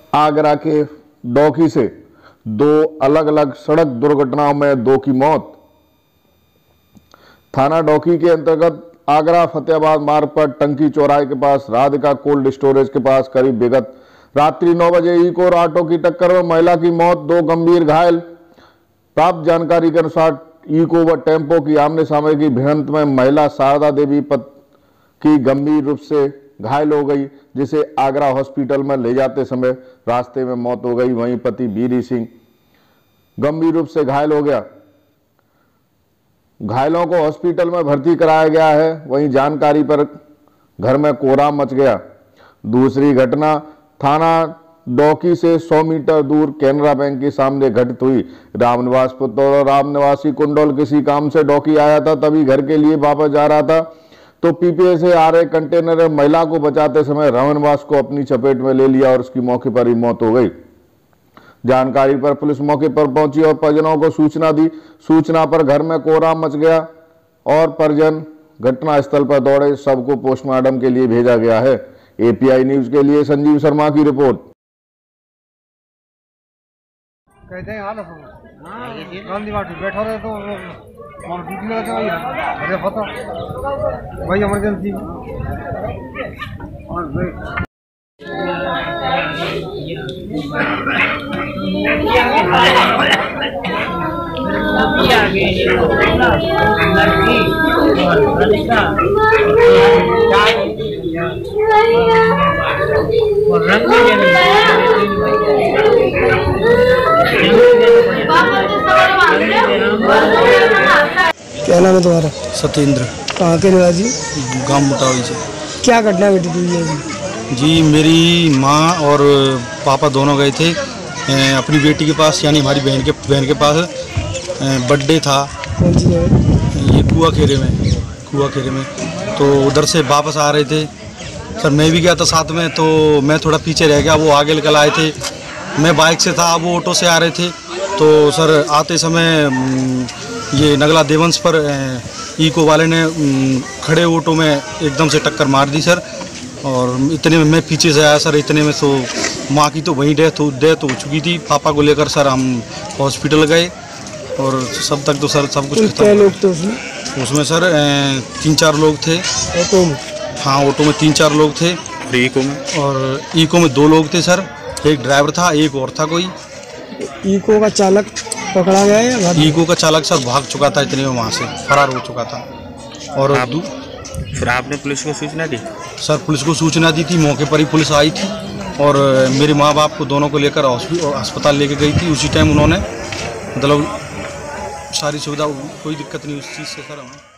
आगरा के डौकी से 2 अलग अलग सड़क दुर्घटनाओं में 2 की मौत। थाना डौकी के अंतर्गत आगरा फतेहाबाद मार्ग पर टंकी चौराहे के पास राधिका कोल्ड स्टोरेज के पास करीब विगत रात्रि 9 बजे इको और ऑटो की टक्कर में महिला की मौत, 2 गंभीर घायल। प्राप्त जानकारी के अनुसार इको व टेम्पो की आमने सामने की भिड़ंत में महिला शारदा देवी की गंभीर रूप से घायल हो गई, जिसे आगरा हॉस्पिटल में ले जाते समय रास्ते में मौत हो गई। वहीं पति बीरी सिंह गंभीर रूप से घायल हो गया। घायलों को हॉस्पिटल में भर्ती कराया गया है। वहीं जानकारी पर घर में कोहराम मच गया। दूसरी घटना थाना डौकी से 100 मीटर दूर कैनरा बैंक के सामने घटित हुई। रामनिवास पुत्र और रामनिवासी कुंडल किसी काम से डौकी आया था, तभी घर के लिए वापस जा रहा था तो पीपीए से आ रहे कंटेनर ने महिला को बचाते समय रामनिवास को अपनी चपेट में ले लिया और उसकी मौके पर ही मौत हो गई। जानकारी पर पुलिस मौके पर पहुंची और परिजनों को सूचना दी। सूचना पर घर में कोहराम मच गया और परिजन घटनास्थल पर दौड़े। सबको पोस्टमार्टम के लिए भेजा गया है। एपीआई न्यूज के लिए संजीव शर्मा की रिपोर्ट। कहते हैं बैठा रहे तो अरे पता भाई इमरजेंसी और क्या नाम है तुम्हारा? सत्येंद्र। कहाँ के निवासी? गांव मुटावी से। क्या घटना घटी थी जी? मेरी माँ और पापा दोनों गए थे अपनी बेटी के पास, यानी हमारी बहन के पास बर्थडे था। कौन सी जगह? ये कुआ खेरे में। तो उधर से वापस आ रहे थे सर, मैं भी गया था साथ में, तो मैं थोड़ा पीछे रह गया, वो आगे निकल आए थे। मैं बाइक से था, वो ऑटो से आ रहे थे। तो सर आते समय ये नगला देवंश पर इको वाले ने खड़े ऑटो में एकदम से टक्कर मार दी सर। और इतने में मैं पीछे से आया सर। इतने में तो माँ की तो वहीं डेथ हो चुकी थी। पापा को लेकर सर हम हॉस्पिटल गए और सब तक तो सर सब कुछ क्या लोग थे उसमें सर 3-4 लोग थे ऑटो में। हाँ, ऑटो में 3-4 लोग थे। और इको में 2 लोग थे सर। एक ड्राइवर था, एक और था कोई। इको का चालक पकड़ा गया या? इको का चालक सर भाग चुका था, इतने में वहाँ से फरार हो चुका था। और फिर आपने पुलिस को सूचना दी? सर पुलिस को सूचना दी थी, मौके पर ही पुलिस आई थी और मेरे माँ बाप को दोनों को लेकर अस्पताल लेके गई थी। उसी टाइम उन्होंने मतलब सारी सुविधा, कोई दिक्कत नहीं उस चीज़ से सर हमें।